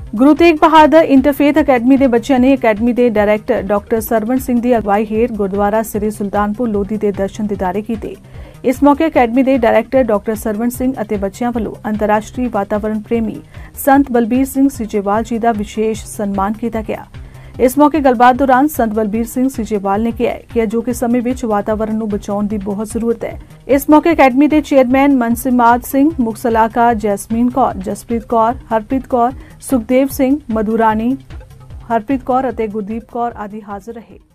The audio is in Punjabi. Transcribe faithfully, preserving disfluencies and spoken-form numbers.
ਗੁਰੂ ਤੇਗ ਬਹਾਦਰ ਇੰਟਰਫੇਥ ਅਕੈਡਮੀ ਦੇ ਬੱਚਿਆਂ ਨੇ ਅਕੈਡਮੀ ਦੇ ਡਾਇਰੈਕਟਰ ਡਾਕਟਰ ਸਰਵਣ ਸਿੰਘ ਦੀ ਅਗਵਾਈ ਹੇਠ ਗੁਰਦੁਆਰਾ ਸ੍ਰੀ ਸੁਲਤਾਨਪੁਰ ਲੋਧੀ ਦੇ ਦਰਸ਼ਨ ਦੀਦਾਰੇ ਕੀਤੇ। ਇਸ ਮੌਕੇ ਅਕੈਡਮੀ ਦੇ ਡਾਇਰੈਕਟਰ ਡਾਕਟਰ ਸਰਵਣ ਸਿੰਘ ਅਤੇ ਬੱਚਿਆਂ ਵੱਲੋਂ ਅੰਤਰਰਾਸ਼ਟਰੀ ਵਾਤਾਵਰਣ ਪ੍ਰੇਮੀ ਸੰਤ ਬਲਬੀਰ ਸਿੰਘ ਸੀਚੇਵਾਲ ਜੀ ਦਾ ਵਿਸ਼ੇਸ਼ ਸਨਮਾਨ ਕੀਤਾ ਗਿਆ। ਇਸ ਮੌਕੇ ਗੱਲਬਾਤ ਦੌਰਾਨ ਸੰਤ ਬਲਬੀਰ ਸਿੰਘ ਸੀਚੇਵਾਲ ਨੇ ਕਿਹਾ ਕਿ ਅਜੋਕੇ ਸਮੇਂ ਵਿੱਚ ਵਾਤਾਵਰਣ ਨੂੰ ਬਚਾਉਣ ਦੀ ਬਹੁਤ ਜ਼ਰੂਰਤ ਹੈ। ਇਸ ਮੌਕੇ ਅਕੈਡਮੀ ਦੇ ਚੇਅਰਮੈਨ ਮਨਸਿਮਾਤ ਸਿੰਘ, ਮੁੱਖ ਸਲਾਹਕਾਰ ਜੈਸਮੀਨ ਕੌਰ, ਜਸਪ੍ਰੀਤ ਕੌਰ, ਹਰਪ੍ਰੀਤ ਕੌਰ, ਸੁਖਦੇਵ ਸਿੰਘ, ਮਧੁਰਾਣੀ, ਹਰਪ੍ਰੀਤ ਕੌਰ ਅਤੇ ਗੁਰਦੀਪ ਕੌਰ ਆਦਿ ਹਾਜ਼ਰ ਰਹੇ।